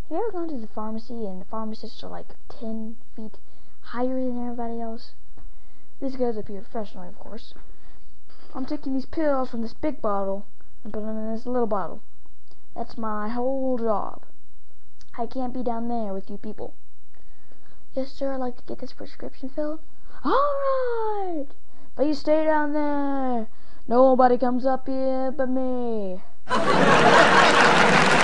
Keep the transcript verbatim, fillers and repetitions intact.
Have you ever gone to the pharmacy and the pharmacists are like ten feet higher than everybody else? This goes up here professionally, of course. I'm taking these pills from this big bottle and putting them in this little bottle. That's my whole job. I can't be down there with you people. Yes, sir, I'd like to get this prescription filled. Alright! But you stay down there. Nobody comes up here but me.